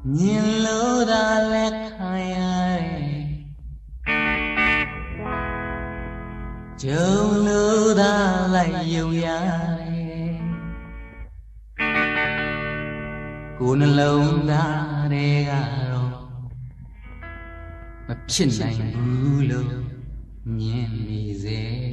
nhìn lỡ đã lẹt hai ai chờ lỡ đã lại yêu ai cô nên lâu đã để garo mà chân này bù lâu nhìn đi dễ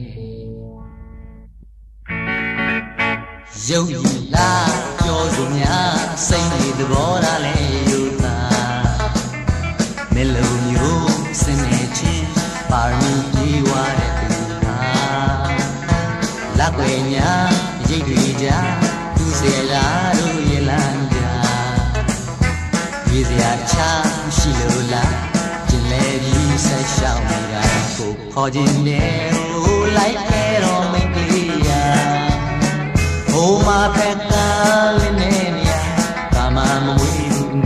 dẫu gì là cho dù nhà xây đi bỏ ra lệ yêu ta mẹ lâu nhiều sẽ mẹ chi par mi đi qua để từ ta lạc về nhà dây thủy ra tu sẽ ra đôi ye lan ra vì giờ cha chỉ lâu là chỉ lệ đi sẽ sao ngày ra cuộc khó tin đều lại kẻ đó mình đi Oh ma pekka linenia kama mui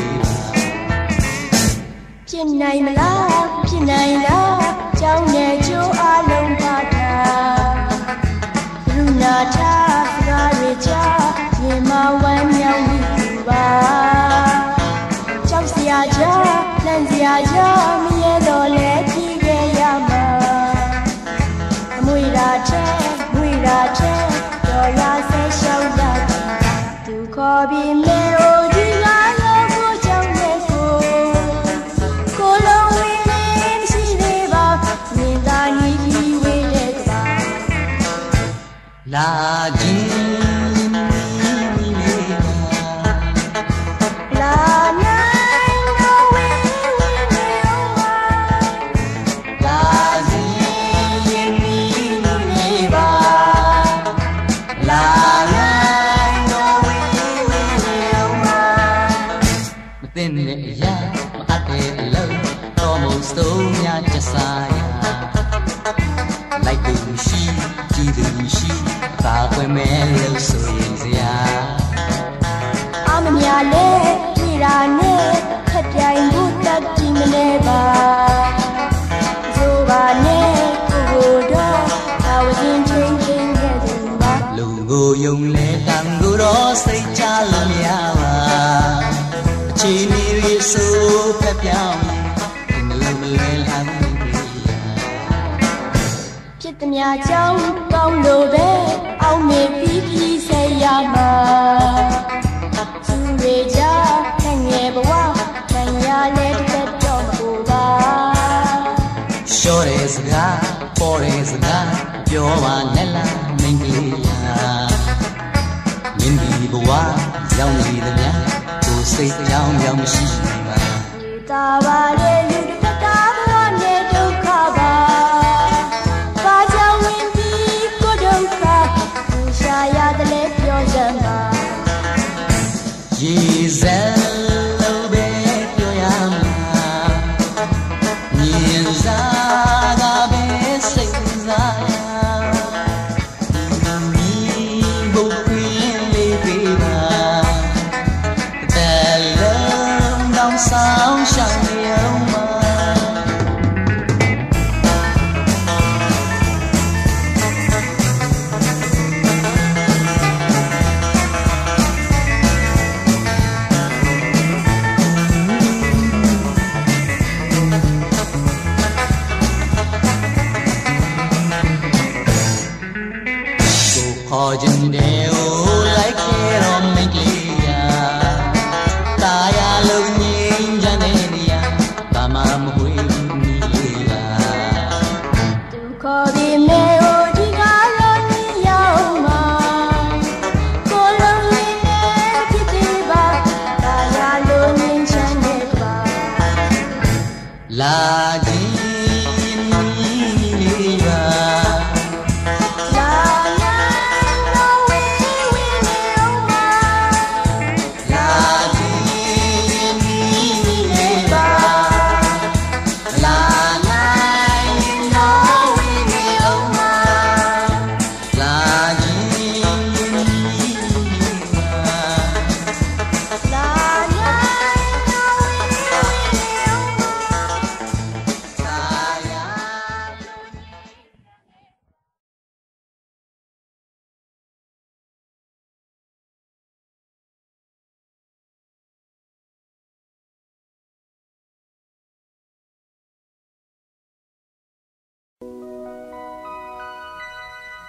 Pin này mà lá pin này lá trong nhà chú a lông ta ta luna ta gari cha ye ma wan nhau đi ba trong xia cha nan xia cha mi ye do le chi ge ya ma mui ra che cho ya sẽ sâu ra từ khó bị mê ô đi lá lơ của trong mê cô lâu em chỉ để vào nhìn ta nghĩ khi quê lệ ta la tên lệ ya mà ăn để lâu to một số nhà cha sai lại từng chi chỉ từng chi ta quên mẹ lâu rồi ya am nhà lệ đi ra nè thật dài bút tắt chim nè ba dù ba nè cô đó tao xin trên nghe từng ba lâu ngô dùng lệ càng ngô đó xây cha luôn ya chỉ mi su phép nhau tình lâu lên ăn chết tâm nhà trong con đồ bé ông mẹ phí xây ya mà chú về cha thành nghe bà wow thành nhà lên tết cho cô ba shores ga pores ga yowa nella mengia nhìn đi bùa giao đi đến nhà xây nhau nhau xí mà ta ba lê lưu ta ta buồn để đâu cả ba ba cháu nguyên đi có đâu cả tu sai ya de lê cho dân ba Giselle bé cho em nhìn ra ga bé sinh ra mi bầu quyên lê về mà sao chẳng yêu mà cuộc họ dừng đều lấy kia rồi mình kia ta ya lâu nhìn ra nên ya ta mà mùi ya tu có bị mê ô đi ngã lối nhau mà cô lâu em khi đi ba ta ya luôn nhìn chân đẹp ba là gì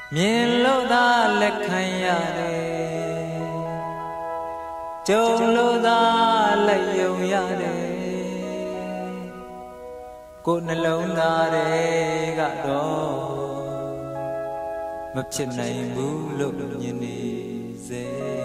မြင်လို့သာလက်ခံရတယ်ကြုံလို့သာလက်ယုံရတယ်ကိုယ်နှလုံးသားတွေကတော့မဖြစ်နိုင်ဘူးလို့မြင်နေစေ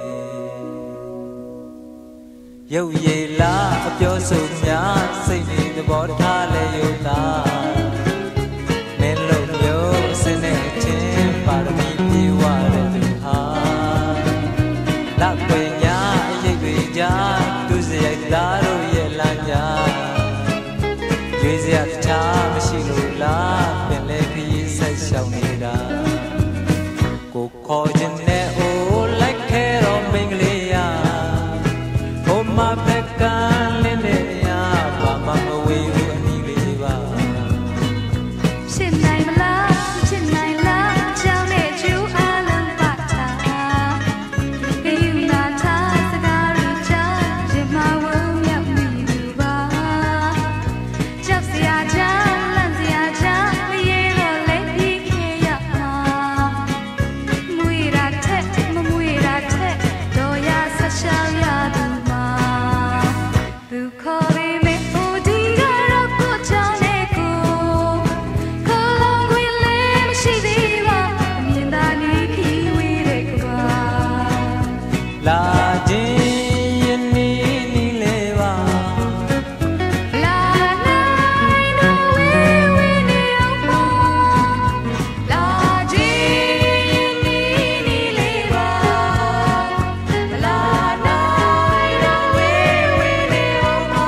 ရုပ်ရည်လားအပြောဆိုများစိတ်တွေသဘောထားလဲယုံသာမင်းလို့မျိုးစင်းနေချင်းပါရမီပြေဝတဲ့သူဟာလက်ပင်ညာအရေးတွေကြားသူစရိုက်သားတို့ရဲ့လမ်းကြားရွေးစရာတခြားမရှိလို့လားပင်လေခရီးဆက်ရှောင်နေတာကိုခေါ်ခြင်းနဲ့အိုးလိုက်ခဲတော့မင်္ဂလေးရဟိုမှာဘက်ကလင်းနေရဘာမှမဝေးဘူးအနီးလေးပါဖြစ်နိုင်မလားဖြစ်နိုင်လားကြောင်းနဲ့ကျူးအလုံးပါတာဒီယူနာထားစကားရချာရင်မဝုံမြောက်မိသူပါကြောက်စရာချာလန့်စရာချာမရေတော့လည်းပြီးခေရမှာမွေရာထက်မမွေရာထက်တော့ရဆက်ရှောင်ရသူမှာသူခေါ်ပြီးမေအိုဒီကတော့ကိုချောင်းနဲ့ကိုခေါ်လုံးခွေလေးမရှိသေးပါအမြင်သာနေခီးဝေးတဲ့ကဘာလာခြင်းယနေ့နီးလေပါလာနိုင်တော့ဝေးဝေးနေအောင်ပါလာခြင်းနီးနီးလေးပါလာနိုင်တော့ဝေးဝေးနေအောင်ပါ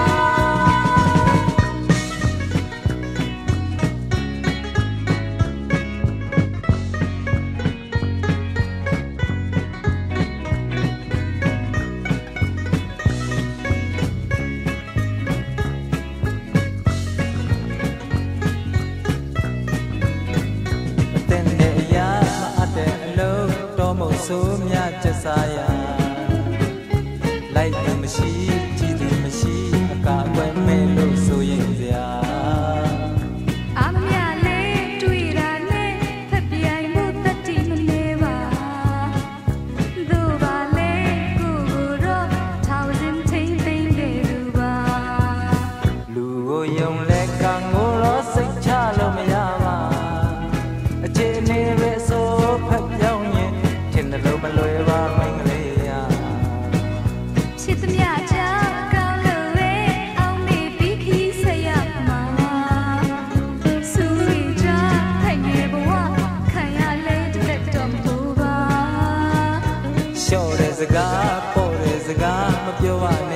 အသင်နဲ့အရာမအပ်တဲ့အလုံးတော်မို့ဆိုးမြချက်စားရလိုက်သူမရှိကြည်သူမရှိအကာအကွယ်မဲ့လို့ဆိုရင်စရာအမမြလေးတွေ့တာနဲ့ဖက်ပြိုင်မှုတတိမနေပါသူပါလေကိုကိုတော့ထောင်စင်ထိန်သိမ့်ခဲ့သူပါလူကိုယုံလဲကံကိုတော့စိတ်ချလို့မရပါအခြေအနေပဲဆိုဖက်ပြောင်းရင်ထင်တယ်လို့မလွယ်ပါမင်္ဂလေးရဖြစ်သမျှချာကောင်းလို့ပဲအောင်မေပြီးခီးဆက်ရမှာစူရီချာထိုင်နေဘဝခံရလဲတဲ့တော့မဟုတ်ပါလျှော့တဲ့စကားပေါ်တဲ့စကားမပြောပါ